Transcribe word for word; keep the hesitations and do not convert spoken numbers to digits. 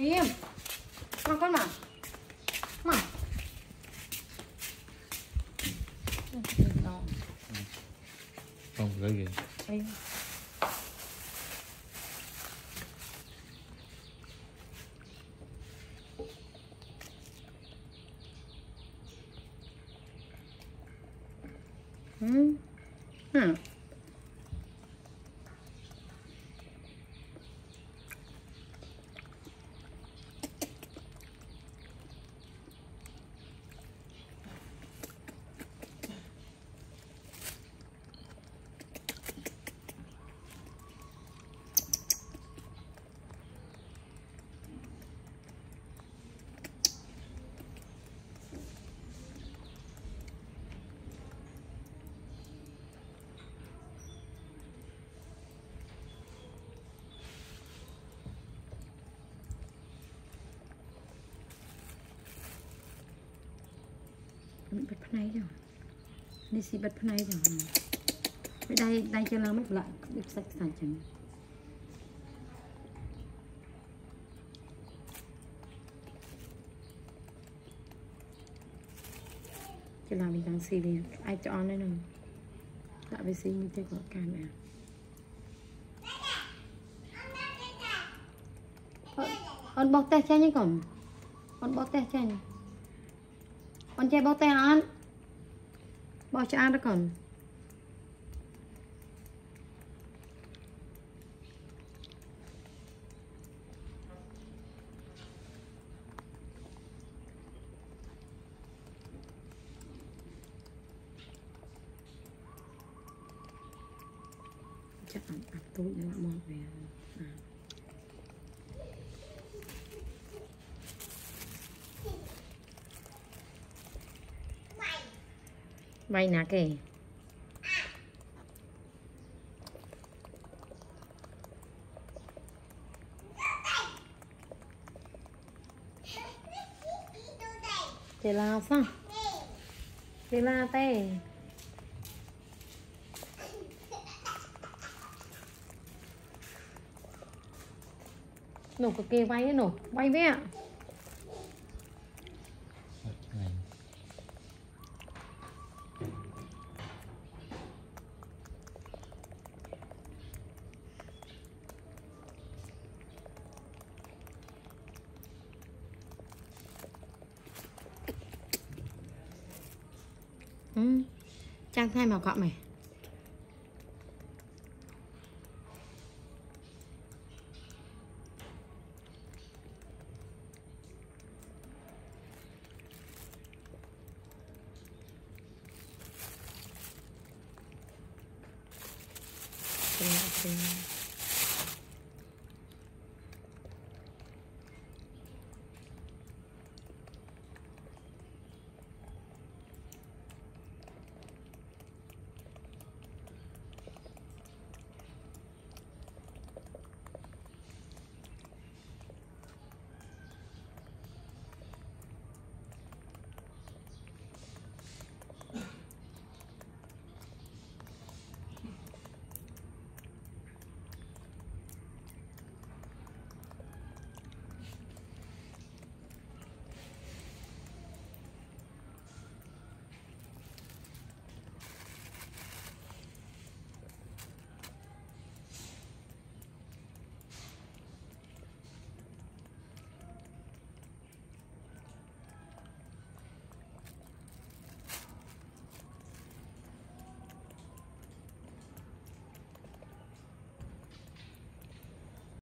Im. Mà con mà. Mà. Không cái gì. Đây. Ừ. Ừ. Bật này rồi, đi xí bật này rồi, cái đây đây cho nó mất lại, được sạch sạch chẳng. Cái làm mình đang xí đi, ai chọn đấy nè, lại về xí mình chơi có càn nè. Con bóc tay chanh nhá con, con bóc tay chanh. Con trai bóc tay ăn. Bỏ cho ăn đó còn. Chắc ăn áp tối nữa mò về. À. Bay nè kìa. Jaila sao? Jaila tê. Nổ cực kỳ bay ấy nổ, bay với ạ. Ừ. Trang thay màu cọ mày. Terima kasih.